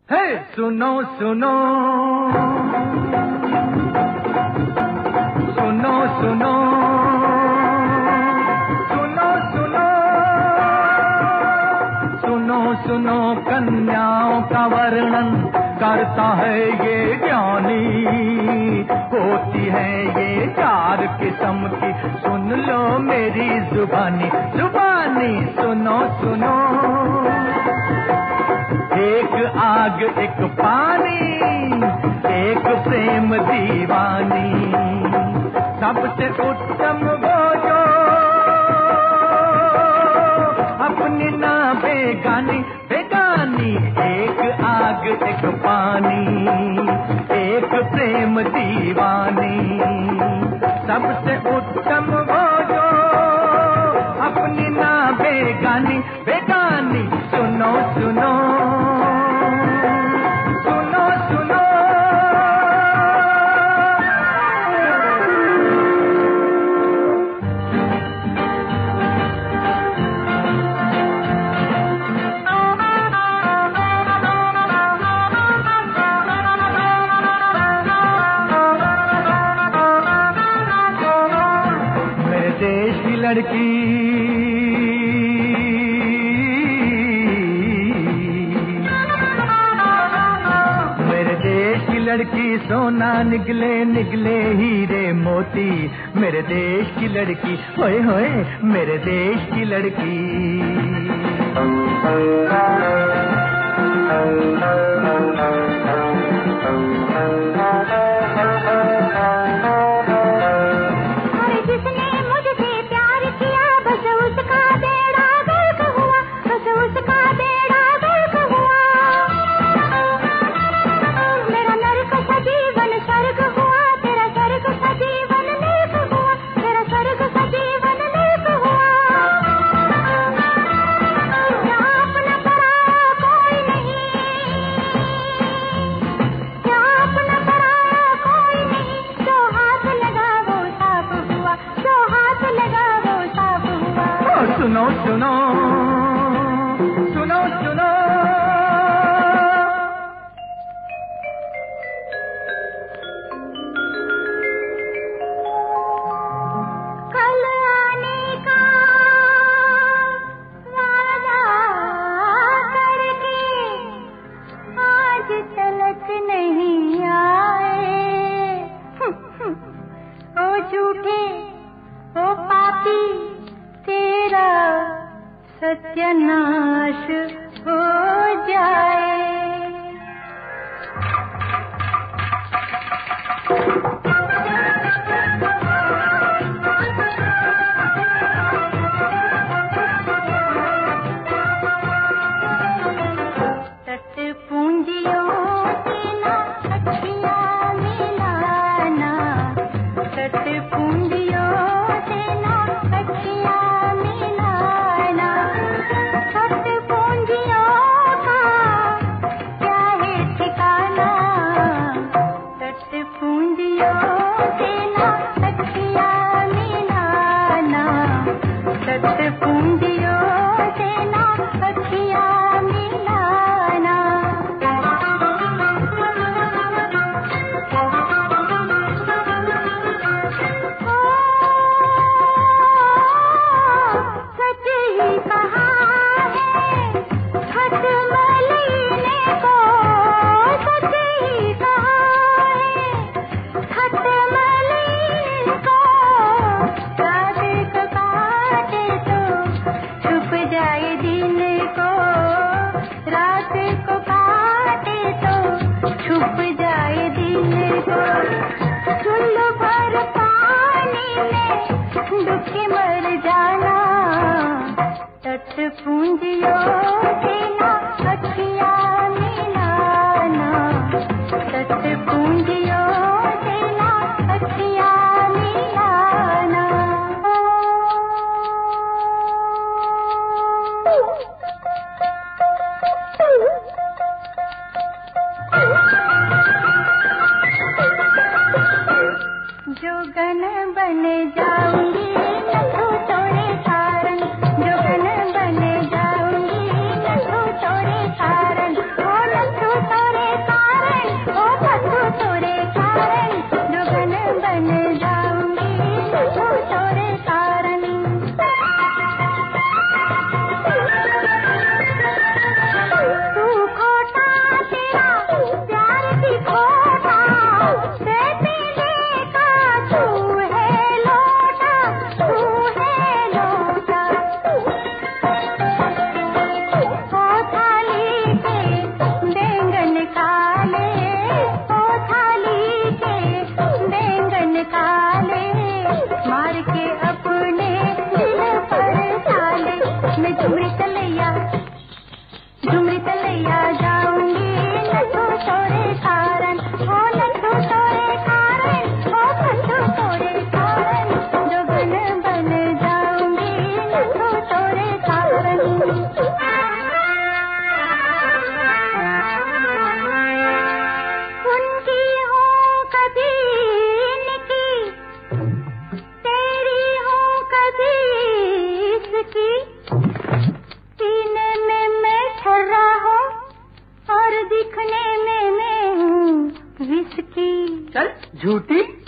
हे सुनो सुनो सुनो सुनो सुनो सुनो सुनो सुनो कन्याओं का वर्णन करता है ये ज्ञानी, होती है ये 4 किस्म की, सुन लो मेरी जुबानी जुबानी। सुनो सुनो, एक आग एक पानी, एक प्रेम दीवानी, सबसे उत्तम वो जो अपनी ना बेगानी बेगानी। एक आग एक पानी, एक प्रेम दीवानी, सबसे उत्तम वो जो अपनी ना बेगानी बेगानी। सुनो सुनो सुनो सुनो। मेरे देश की लड़की लड़की सोना निकले निकले हीरे मोती। मेरे देश की लड़की होए होए मेरे देश की लड़की। सुनो सुनो सुनो सुनो। कल आने का वादा करके आज तलक नहीं आए। ओ झूठे ओ पापी तेरा सत्यानाश हो जाए। तट पूंजियों से ना अखियां मिलाना, तट पूंजियों से ना अखियां मिलाना। तट पूंजियों का क्या है ठिकाना, तट पूंजियों से ना अखियां मिलाना, तट पूंजियों से ना अखियां मिलाना। सच ही कहा है खत मलीने को, सच ही कहा है खत मलीने को। रात को काटे तो छुप जाए दिन को, रात को काटे तो छुप जाए दिन को। चुल्लू भर पानी में डूब के मर जाना, तट पूंजियों से ना अखियां मिलाना, तट पूंजियों से ना अखियां मिलाना। जोगन बन जाऊंगी नथु तोड़े कारण, जोगन बन जाऊंगी नथु तोड़े कारण, ओ नथु तोड़े झूठी